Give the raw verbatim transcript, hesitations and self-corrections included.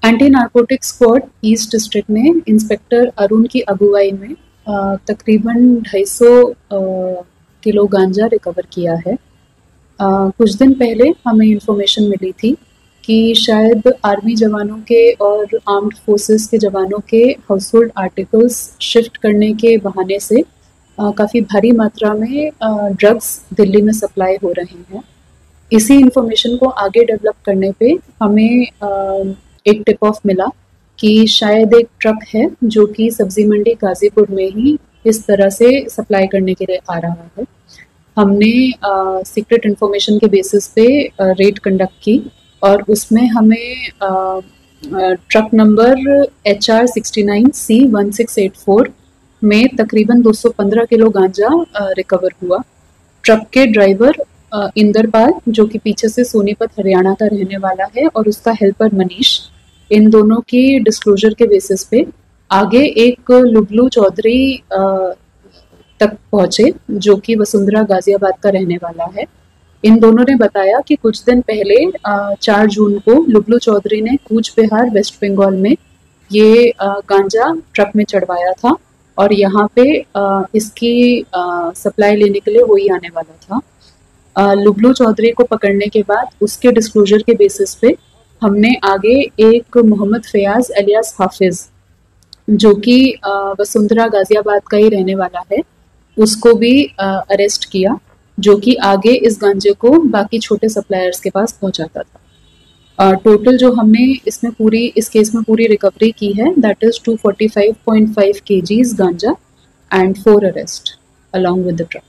Anti narcotic squad east district ने inspector Arun की अगुवाई में आ, तकरीबन ढाई सौ किलो गांजा रिकवर किया है। आ, कुछ दिन पहले हमें इंफॉर्मेशन मिली थी कि शायद आर्मी जवानों के और आर्म्ड फोर्सेस के जवानों के हाउस होल्ड आर्टिकल्स शिफ्ट करने के बहाने से काफ़ी भारी मात्रा में ड्रग्स दिल्ली में सप्लाई हो रहे हैं। इसी इंफॉर्मेशन को आगे डेवलप करने पे हमें आ, एक टिप ऑफ मिला कि शायद एक ट्रक है जो कि सब्जी मंडी गाजीपुर में ही इस तरह से सप्लाई करने के लिए आ रहा है। हमने सीक्रेट इंफॉर्मेशन के बेसिस पे रेड कंडक्ट की और उसमें हमें आ, आ, truck number H R sixty nine C one six eight four में तकरीबन दो सौ पंद्रह किलो गांजा रिकवर हुआ। ट्रक के ड्राइवर इंदरपाल, जो कि पीछे से सोनीपत हरियाणा का रहने वाला है, और उसका हेल्पर मनीष, इन दोनों की डिस्क्लोजर के बेसिस पे आगे एक लुबलू चौधरी तक पहुंचे जो कि वसुंधरा गाजियाबाद का रहने वाला है। इन दोनों ने बताया कि कुछ दिन पहले चार जून को लुबलू चौधरी ने कूच बिहार वेस्ट बंगाल में ये गांजा ट्रक में चढ़वाया था और यहाँ पे इसकी सप्लाई लेने के लिए वही आने वाला था। लुबलू चौधरी को पकड़ने के बाद उसके डिस्क्लोजर के बेसिस पे हमने आगे एक मोहम्मद फयाज अलियास हाफिज, जो कि वसुंधरा गाजियाबाद का ही रहने वाला है, उसको भी अरेस्ट किया, जो कि आगे इस गांजे को बाकी छोटे सप्लायर्स के पास पहुंचाता था। टोटल uh, जो हमने इसमें पूरी इस केस में पूरी रिकवरी की है that is two forty five point five kgs ganja and four arrest along with the truck.